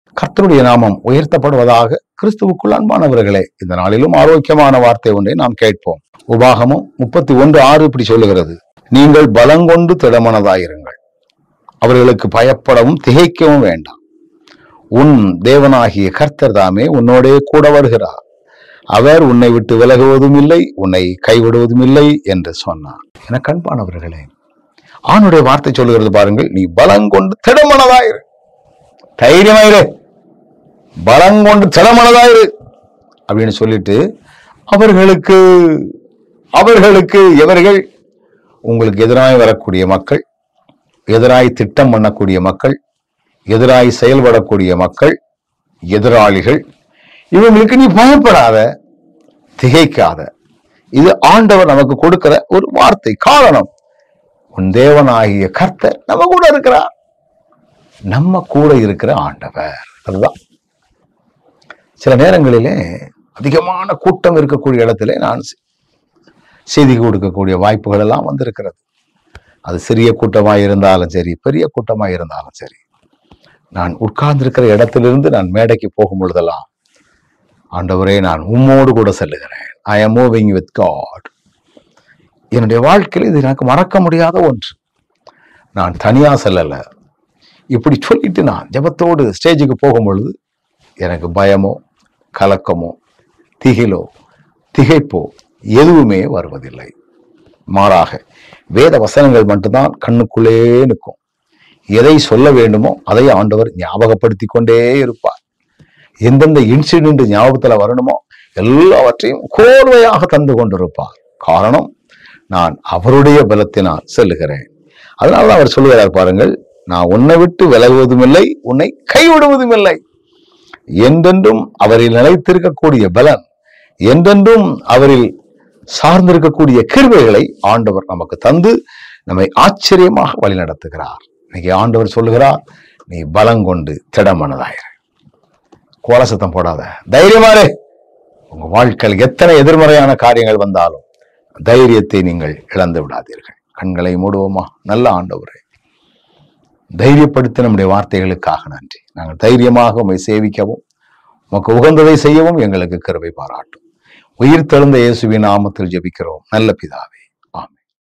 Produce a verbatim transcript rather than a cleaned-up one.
கர்த்தருடைய நாமம் உயர்த்தப்படுவதாக. கிறிஸ்துவுக்குள் அன்பானவர்களே, இந்த நாளிலும் ஆரோக்கியமான வார்த்தை ஒன்றை நாம் கேட்போம். உபாகமம் முப்பத்தி ஒன்று ஆறு இப்படி சொல்லுகிறது, நீங்கள் பலங்கொண்டு திடமனதாயிருங்கள், அவர்களுக்கு பயப்படவும் திகைக்கவும் வேண்டாம். உன் தேவனாகிய கர்த்தர் தாமே உன்னோடே கூட வருகிறார், அவர் உன்னை விட்டு விலகுவதும் இல்லை, உன்னை கைவிடுவதும் இல்லை என்று சொன்னார். என கண்பானவர்களே, ஆணுடைய வார்த்தை சொல்லுகிறது பாருங்கள், நீ பலங்கொண்டு திடமனதாயிரு, தைரியமாயிரு, பலங்கொண்டு திடமனதாயிரு அப்படின்னு சொல்லிட்டு அவர்களுக்கு அவர்களுக்கு எவர்கள்? உங்களுக்கு எதிராய் வரக்கூடிய மக்கள், எதிராய் திட்டம் பண்ணக்கூடிய மக்கள், எதிராய் செயல்படக்கூடிய மக்கள், எதிராளிகள், இவங்களுக்கு நீ பயப்படாத, திகைக்காத. இது ஆண்டவர் நமக்கு கொடுக்கிற ஒரு வார்த்தை. காரணம், உன் தேவனாகிய கர்த்தர் நம்ம கூட இருக்கிறார். நம்ம கூட இருக்கிற ஆண்டவர். அதுதான் சில நேரங்களிலே அதிகமான கூட்டம் இருக்கக்கூடிய இடத்துல நான் செய்தி கொடுக்கக்கூடிய வாய்ப்புகள் எல்லாம் வந்திருக்கிறது. அது சிறிய கூட்டமாக இருந்தாலும் சரி, பெரிய கூட்டமாக இருந்தாலும் சரி, நான் உட்கார்ந்திருக்கிற இடத்திலிருந்து நான் மேடைக்கு போகும் பொழுதெல்லாம், ஆண்டவரே நான் உம்மோடு கூட செல்லுகிறேன், ஐ am moving with God. என்னுடைய வாழ்க்கையில் இது எனக்கு மறக்க முடியாத ஒன்று. நான் தனியா செல்லல. இப்படி சொல்லிட்டு நான் ஜெபத்தோடு ஸ்டேஜுக்கு போகும் பொழுது எனக்கு பயமோ கலக்கமோ திகிலோ திகைப்போ எதுவுமே வருவதில்லை. மாறாக வேத வசனங்கள் மட்டும்தான் கண்ணுக்குள்ளே நிற்கும். எதை சொல்ல வேண்டுமோ அதை ஆண்டவர் ஞாபகப்படுத்தி கொண்டே இருப்பார். எந்தெந்த இன்சிடென்ட் ஞாபகத்துல வரணுமோ எல்லாவற்றையும் கோர்வையாக தந்து கொண்டிருப்பார். காரணம், நான் அவருடைய பலத்தினால் செல்லுகிறேன். அதனால அவர் சொல்லுகிறார் பாருங்கள், நான் உன்னை விட்டு விலகுவதும் இல்லை, உன்னை கைவிடுவதும் இல்லை. என்றென்றும் அவரில் நிலைத்திருக்கக்கூடிய பலன், என்றென்றும் அவரில் சார்ந்திருக்கக்கூடிய கிருபைகளை ஆண்டவர் நமக்கு தந்து நம்மை ஆச்சரியமாக வழி நடத்துகிறார். இன்னைக்கு ஆண்டவர் சொல்லுகிறார், நீ பலங்கொண்டு திடமனதாயிரு, கோலசத்தம் போடாத, தைரியமாறு. உங்க வாழ்க்கையில் எத்தனை எதிர்மறையான காரியங்கள் வந்தாலும் தைரியத்தை நீங்கள் இழந்து விடாதீர்கள். கண்களை மூடுவோமா? நல்ல ஆண்டவரே, தைரியப்படுத்தி நம்முடைய வார்த்தைகளுக்காக நன்றி. நாங்கள் தைரியமாக உம்மை சேவிக்கவும் உமக்கு உகந்ததை செய்யவும் எங்களுக்கு கிருபை பாராட்டும். உயிர் தெழுந்த இயேசுவின் நாமத்தில் ஜெபிக்கிறோம் நல்ல பிதாவே.